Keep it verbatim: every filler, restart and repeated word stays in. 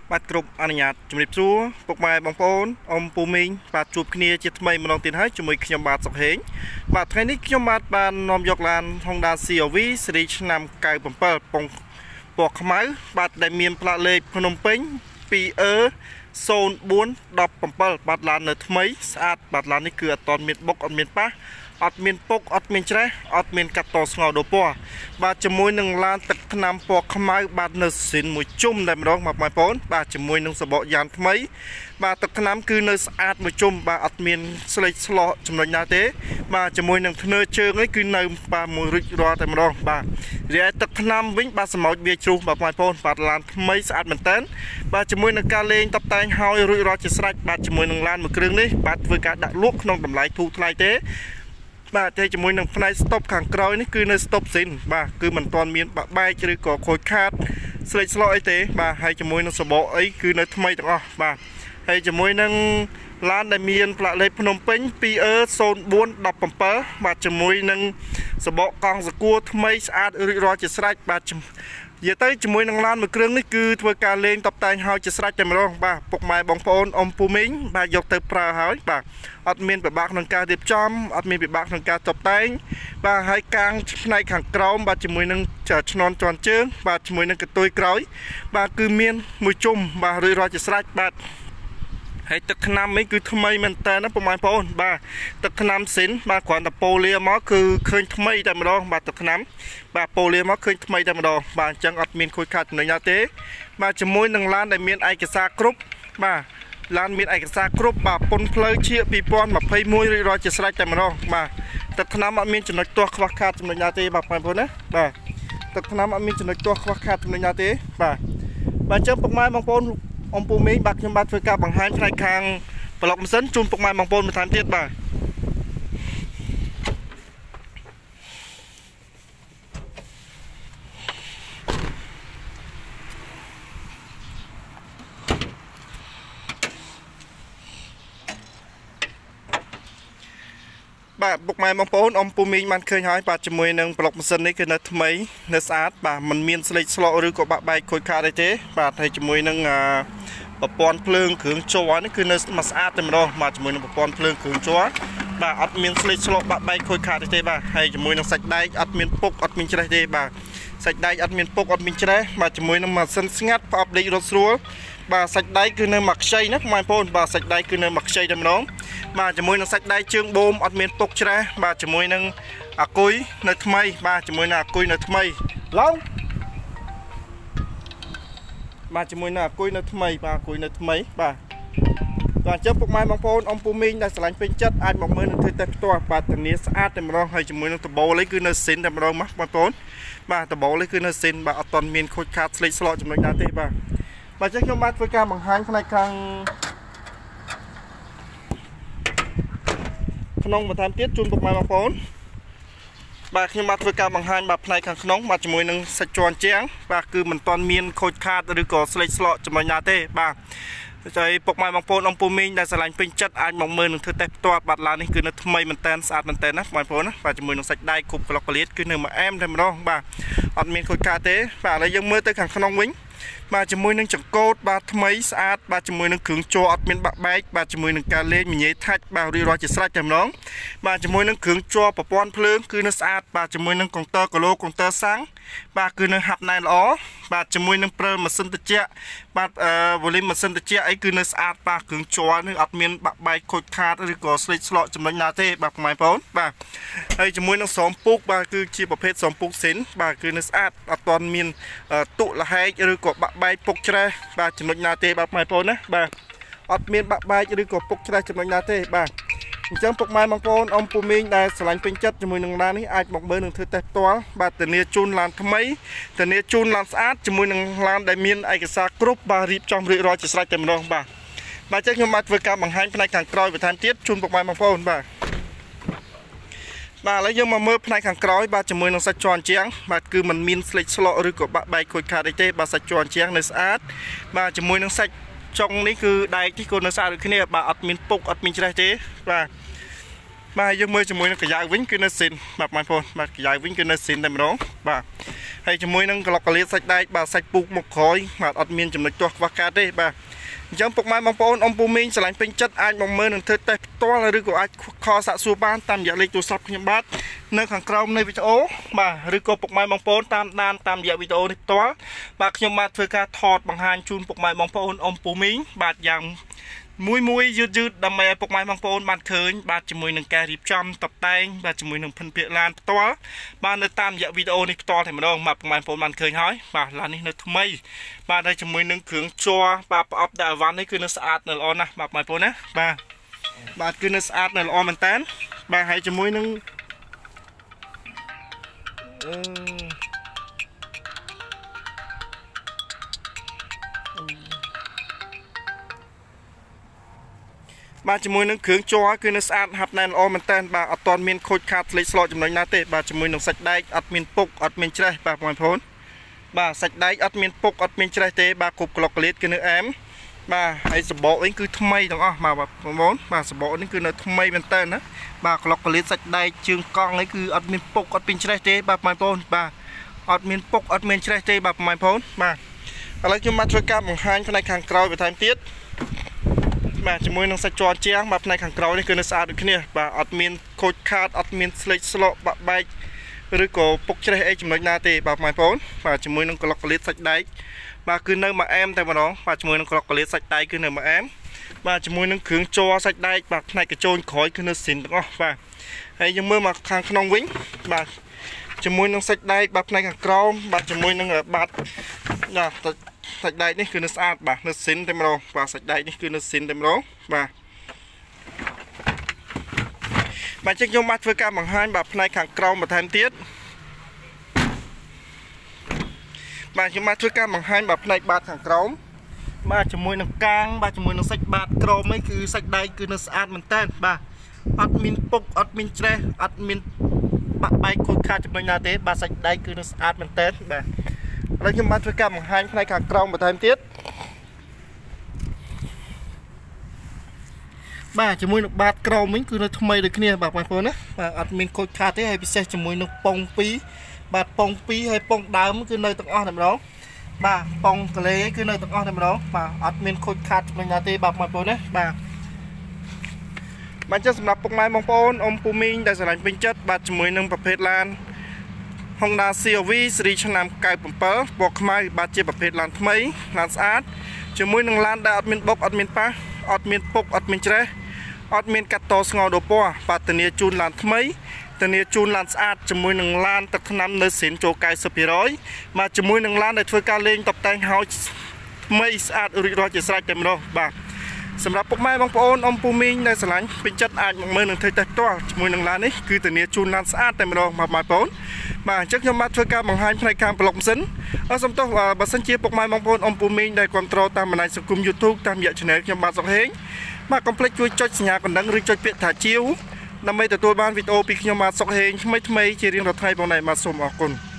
បាទគ្រប់អនុញ្ញាតជំរាបសួរពុកម៉ែបងប្អូនអ៊ំពូមីងបាទជួបគ្នាជាថ្មីម្ដងទៀតហើយជាមួយខ្ញុំបាទសុខហេងបាទថ្ងៃនេះខ្ញុំបាទបាននាំយកឡាន Honda ซี អារ វី ស៊េរីឆ្នាំ เก้าสิบเจ็ด ពងពណ៌ខ្មៅបាទដែលមានផ្លាកលេខភ្នំពេញ two E ศูนย์ four one seven បាទឡាននៅថ្មីស្អាតបាទឡាននេះគឺអត់ទាន់មានបុកអត់មានប៉ះអត់មានពុកអត់មានច្រេះអត់មានកាត់តស្ងោដូពណ៌បាទជាមួយនឹងឡានទឹកថ្នាំពណ៌ខ្មៅបាទនៅស៊ីនមួយជុំតែម្ដងបាទបងប្អូនបាទជាមួយនឹងសបកយ៉ានថ្មីបាទទឹកថ្នាំគឺនៅស្អាតមួយជុំបាទអត់មានស្លេកស្លោចំណុចណាទេបាទជាមួយនឹងធ្នើជើងនេះគឺនៅបាទមួយរួចរាល់តែម្ដងបាទរីឯទឹកថ្នាំវិញបាទសម្ោចវាជ្រុះបាទបងប្អូនបាទឡានថ្មីស្អាតមែនតើបាទជាមួយនឹងការលេងតបតែងហើយរួចរាល់ជាស្រេចបាទជាមួយនឹងឡានមួយគ្រឿងនេះបាទធ្វើការដាក់លក់ក្នុងតម្លៃធូរថ្លៃទេបាទតែជាមួយនឹងផ្នែកស្តុបខាងក្រោយនេះគឺនៅស្តុបស៊ីនបាទគឺមិនទាន់មានបាក់បែកឬក៏ខូចខាតស្លេកស្លោអីទេបាទហើយជាមួយនឹងសបកអីគឺនៅថ្មីទាំងអស់បាទហើយជាមួយនឹងឡានដែលមានផ្លាកលេខភ្នំពេញ two E ศูนย์ four one seven បាទជាមួយនឹងសបកកង់សកួរថ្មីស្អាតរួចរាល់ជាស្រេចបាទនិយាយទៅជាមួយនឹងឡានមួយគ្រឿងនេះគឺធ្វើការលេងតបតែងហើយជាស្រេចតែម្ដងបាទពុកម៉ែបងប្អូនអ៊ំពូមីងបាទយកទៅប្រើហើយបាទអត់មានពិបាកក្នុងការរៀបចំអត់មានពិបាកក្នុងការតបតែងបាទហើយកាងផ្នែកខាងក្រោមបាទជាមួយនឹងឆ្នន់ជាន់ជើងបាទជាមួយនឹងកតុយក្រោយបាទគឺមានមួយជុំបាទរួចរាល់ជាស្រេចបាទហើយទឹកថ្នាំនេះគឺថ្មីមែនតើណាបងប្អូនបាទទឹកថ្នាំស៊ីនបាទគ្រាន់តែប៉ូលាមកគឺឃើញថ្មីតែម្ដងបាទទឹកថ្នាំបាទប៉ូលាមកឃើញថ្មីតែម្ដងបាទអញ្ចឹងអត់មានខូចខាតចំណុចណាទេបាទជាមួយនឹងឡានដែលមានឯកសារគ្រប់បាទឡានមានឯកសារគ្រប់បាទពុនផ្លូវជាtwo thousand twenty-oneរួចរាល់ជាស្រេចតែម្ដងបាទទឹកថ្នាំអត់មានចំណុចទាស់ខ្វះខាតចំណុចណាទេបាទបងប្អូនណាបាទទឹកថ្នាំអត់មានចំណុចទាស់ខ្វះខាតចំណុចណាទេបាទបាទអញ្ចឹងពុកម៉ែបងប្អូនអ៊ំពូមីងបាទខ្ញុំបាទធ្វើការបង្ហាញផ្នែកខាងប្លុកម៉ាស៊ីនជូនពុកម៉ែបងប្អូនបន្ថែមទៀតបាទបាទពុកម៉ែបងប្អូនអ៊ំពូមីងបានឃើញហើយបាទជាមួយនឹងប្លុកម៉ាស៊ីននេះគឺនៅថ្មីនៅស្អាតបាទมันមានស្លេកស្លកឬក៏បាក់បែកខូចខាតអីទេបាទហើយជាមួយនឹងប្រព័ន្ធភ្លើងគ្រឿងជ័រនេះគឺនៅមកស្អាតតែម្ដងបាទជាមួយនឹងប្រព័ន្ធភ្លើងគ្រឿងជ័របាទអត់មានស្លេកស្លកបាក់បែកខូចខាតទេបាទហើយជាមួយនឹងសាច់ដែកអត់មានពុកអត់មានច្រេះទេបាទសាច់ដែកអត់មានពុកអត់មានច្រេះបាទជាមួយនឹងម៉ាស៊ីនស្ងាត់ប្រអប់ដេករត់ស្រួលបាទសាច់ដែកគឺនៅមកខ្ចីណាបងប្អូនបាទសាច់ដែកគឺនៅមកខ្ចីតែម្ដងបាទជាមួយនឹងសាច់ដែកជើងបូមអត់មានពុកច្រេះបាទជាមួយនឹងអាគុយនៅថ្មីបាទជាមួយនឹងអាគុយនៅថ្មីឡងបាទជាមួយនឹងអាគុយនៅថ្មីបាទអាគុយនៅថ្មីបាទបាទអញ្ចឹងពុកម៉ែបងប្អូនអ៊ំពូមីងដែលឆ្លាញ់ពេញចិត្តអាចមកមើលនឹងធ្វើតែផ្ទាល់បាទធានាស្អាតតែម្ដងហើយជាមួយនឹងដបូលនេះគឺនៅស៊ីនតែម្ដងមកបងប្អូនបាទដបូលនេះគឺនៅស៊ីនបាទអត់ទាន់មានខូចខាតស្លេកស្លកចំណុចណាទេបាទបាទអញ្ចឹងខ្ញុំបាទធ្វើការបង្ហាញផ្នែកខាងក្នុងបន្ថែមទៀតជូនពុកម៉ែបងប្អូនបាទខ្ញុំបាទធ្វើការបង្ហាញបាទផ្នែកខាងក្នុងបាទជាមួយនឹងសាច់ជាន់ជាងបាទគឺមិនទាន់មានខូចខាតឬក៏ស្លេកស្លកចំណុចណាទេបាទហើយពុកម៉ែបងប្អូនអ៊ំពូមីងដែលឆ្លាញ់ពេញចិត្តអាចមកមើលនឹងធ្វើតេស្តផ្ទាល់បាទឡាននេះគឺនៅថ្មីមែនតើស្អាតមែនតើណាបងប្អូនណាបាទជាមួយនឹងសាច់ដែកគ្រប់ក្លុកក្លៀតគឺនៅមួយអែមតែម្ដងបាទអត់មានខូចខាតទេបាទឥឡូវយើងមើលទៅខាងក្នុងវិញបាទជាមួយនឹងចង្កូតបាទថ្មីស្អាតបាទជាមួយនឹងគ្រឿងជ័រអត់មានបាក់បែកបាទជាមួយនឹងការលេងមញ៉េថាច់បាទរៀបរាល់ជាស្រេចតែម្ដងបាទជាមួយនឹងគ្រឿងជ័រប្រព័ន្ធភ្លើងគឺនៅស្អាតបាទជាមួយនឹងកុងទ័រគីឡូកុងទ័រសាំងបាទគឺនៅហាប់ណែនល្អបាទជាមួយនឹងព្រើម៉ាស៊ីនត្រជាក់បាទអឺវ៉ូលីមម៉ាស៊ីនត្រជាក់អីគឺនៅស្អាតបាទគ្រឿងជ័រនេះអត់មានបាក់បែកខូចខាតឬក៏ស្លេកស្លកចំណុចណាទេបាទបងប្អូនបាទហើយជាមួយនឹងស្រោមពូកបាទគឺជាប្រភេទស្រោមពូកស៊ីនបាទគឺនៅស្អាតអត់ទាន់មានទុលហែកឬក៏បាក់បែកពុកច្រេះបាទចំណុចណាទេបាទបងប្អូនណាបាទអត់មានបាក់បែកឬក៏ពុកច្រេះចំណុចណាទេបាទអញ្ចឹងពុកម៉ែបងប្អូនអ៊ំពូមីងដែលឆ្លាញ់ពេញចិត្តជាមួយនឹងឡាននេះអាចមកមើលនឹងធ្វើតេស្តផ្ទាល់បាទធានាជូនឡានថ្មីធានាជូនឡានស្អាតជាមួយនឹងឡានដែលមានឯកសារគ្រប់បាទរៀបចំរួចរាល់ជាស្រេចតែម្ដងបាទបាទអញ្ចឹងខ្ញុំបាទធ្វើការបង្ហាញផ្នែកខាងក្រោយបន្ថែមទៀតជូនពុកម៉ែបងប្អូនបាទបាទឥឡូវយើងមកមើលផ្នែកខាងក្រោយបាទជាមួយនឹងសាច់ជាន់ជាងបាទគឺมันមានស្លេកស្លកឬក៏បាក់បែកខូចខាតអីទេបាទសាច់ជាន់ជាងនៅស្អាតបាទជាមួយនឹងសាច់ចុងនេះគឺដែកនេះក៏នៅស្អាតដូចគ្នាបាទអត់មានពុកអត់មានច្រេះទេបាទបាទយើងមើលជាមួយនឹងកាយ៉ាវិញគឺនៅស៊ីនបាទបងប្អូនបាទកាយ៉ាវិញគឺនៅស៊ីនតែម្ដងបាទហើយជាមួយនឹងក្លុកកលៀតសាច់ដែកបាទសាច់ពូកមុខក្រោយបាទអត់មានចំណុចទាស់ខ្វះខាតទេបាទអញ្ចឹងពុកម៉ែបងប្អូនអ៊ំពូមីងឆ្លាញ់ពេញចិត្តអាចមកមើលនិងធ្វើតេស្តផ្ទាល់ឬក៏អាចខលសាកសួរបានតាមរយៈលេខទូរស័ព្ទខ្ញុំបាទនៅខាងក្រោមនៃវីដេអូបាទឬក៏ពុកម៉ែបងប្អូនតាមដានតាមរយៈវីដេអូនេះផ្ទាល់បាទខ្ញុំបាទធ្វើការថតបង្ហាញជូនពុកម៉ែបងប្អូនអ៊ំពូមីងបាទយ៉ាងមួយមួយយឺតយឺតដើម្បីឲ្យពុកម៉ែបងប្អូនបានឃើញបាទជាមួយនឹងការរៀបចំតុបតែងបាទជាមួយនឹងភិនភាគឡានផ្ទាល់បាទនៅតាមរយៈវីដេអូនេះផ្ទាល់តែម្ដងបាទពុកម៉ែបងប្អូនបានឃើញហើយបាទឡាននេះនៅថ្មីបាទហើយជាមួយនឹងគ្រឿងជ័របាទប្រអប់ដាក់អីវ៉ាន់នេះគឺនៅស្អាតនៅល្អណាស់បាទបងប្អូនណាបាទបាទគឺនៅស្អាតនៅល្អមែនតើបាទហើយជាមួយនឹងអឺបាទជាមួយនឹងគ្រឿងជ័រគឺនៅស្អាតហាប់ណែនល្អមែនតើបាទអត់ទាន់មានខូចខាតស្លេកស្លកចំណុចណាទេបាទជាមួយនឹងសាច់ដែកអត់មានពុកអត់មានច្រេះបាទបងប្អូនបាទសាច់ដែកអត់មានពុកអត់មានច្រេះទេបាទគ្រប់ក្លុកក្លៀតគឺនៅអែមបាទហើយសបកវិញគឺថ្មីទាំងអស់បាទបងប្អូនបាទសបកនេះគឺនៅថ្មីមែនតើណាបាទក្លុកក្លៀតសាច់ដែកជើងកង់នេះគឺអត់មានពុកអត់មានច្រេះទេបាទបងប្អូនបាទអត់មានពុកអត់មានច្រេះទេបាទបងប្អូនបាទឥឡូវខ្ញុំមកធ្វើការបង្ហាញផ្នែកខាងក្រោយបន្ថែមទៀតបាទជាមួយនឹងសាច់ជ័រជាងបាទផ្នែកខាងក្រោយនេះគឺនៅស្អាតដូចគ្នាបាទអត់មានខូចខាតអត់មានស្លេកស្លកបាក់បែកឬក៏ពុកច្រេះអីចំណុចណាទេបាទបងប្អូនបាទជាមួយនឹងក្លុកកលៀតសាច់ដែកបាទគឺនៅមួយអែមតែម្ដងបាទជាមួយនឹងក្លុកកលៀតសាច់ដែកគឺនៅមួយអែមបាទជាមួយនឹងគ្រឿងជ័រសាច់ដែកបាទផ្នែកកញ្ចូនក្រោយគឺនៅស៊ីនទាំងអស់បាទហើយយើងមើលមកខាងក្នុងវិញបាទជាមួយនឹងសាច់ដែកបាទផ្នែកខាងក្រោមបាទជាមួយនឹងបាត់ណាសាច់ដែកនេះគឺនៅស្អាតបាទនៅស៊ីនតែម្ដងបាទសាច់ដែកនេះគឺនៅស៊ីនតែម្ដងបាទបាទចឹងខ្ញុំបាទធ្វើការបង្ហាញបាទផ្នែកខាងក្រោមបន្ថែមទៀតបាទខ្ញុំបាទធ្វើការបង្ហាញបាទផ្នែកបាតខាងក្រោមបាទជាមួយនឹងកាងបាទជាមួយនឹងសាច់បាតក្រោមនេះគឺសាច់ដែកគឺនៅស្អាតមែនតើបាទអត់មានពុកអត់មានច្រេះអត់មានបាក់បែកខូចខាតចំណុចណាទេបាទសាច់ដែកគឺនៅស្អាតមែនតើបាទឥឡូវខ្ញុំបានធ្វើការបង្ហាញផ្នែកខាងក្រោមបន្ថែមទៀតបាទជាមួយនឹងបាតក្រោមវិញគឺនៅថ្មីដូចគ្នាបាទបងប្អូនណាបាទអត់មានខូចខាតទេហើយពិសេសជាមួយនឹងប៉ុងពីរបាទប៉ុងពីរហើយប៉ុងដើមគឺនៅទាំងអស់តែម្ដងបាទប៉ុងកលេគឺនៅទាំងអស់តែម្ដងបាទអត់មានខូចខាតចំណុចណាទេបាទបងប្អូនណាបាទបាទចឹងសម្រាប់ពុកម៉ែបងប្អូនអ៊ំពូមីងដែលស្រឡាញ់ពេញចិត្តបាទជាមួយនឹងប្រភេទឡានHonda ซี អារ វី ស៊េរីឆ្នាំきゅうសិบเจ็ดពណ៌ខ្មៅបាទជាប្រភេទឡានថ្មីឡានស្អាតជាមួយនឹងឡានដែលអត់មានបុកអត់មានប៉ះអត់មានពុកអត់មានច្រេះអត់មានកាត់តស្ងោរដូរពណ៌បាទធានាជូនឡានថ្មីធានាជូនឡានស្អាតជាមួយនឹងឡានទឹកថ្នាំនៅសេនចូលきゅうสิบเปอร์เซ็นต์បាទជាមួយនឹងឡានដែលធ្វើការលេងតុបតែងហើយថ្មីស្អាតរួចរាល់ជាស្រេចតែម្ដងបាទសម្រាប់ពុកម៉ែបងប្អូនអ៊ំពូមីងដែលស្រឡាញ់ពេញចិត្តអាចមកមើលនឹងធ្វើតេស្តផ្ទាល់ជាមួយនឹងឡាននេះគឺធានាជូនឡានស្អាតតែម្ដងបាទបងប្អូនបាទអញ្ចឹងខ្ញុំបាទធ្វើការបង្ហាញផ្នែកខាងប្លុកម៉ាស៊ីនអរសំទោសបើសិនជាពុកម៉ែបងប្អូនអ៊ំពូមីងដែលគ្រប់គ្រងតាមបណ្ដាញសង្គម YouTube តាមរយៈ Channel ខ្ញុំបាទសុកហេងបាទកុំភ្លេចជួយចុចសញ្ញាកណ្ដឹងឬចុចពាក្យថាជាវដើម្បីទទួលបានវីដេអូពីខ្ញុំបាទសុកហេងថ្មីៗជារៀងរាល់ថ្ងៃបងប្អូនបាទសូមអរគុណ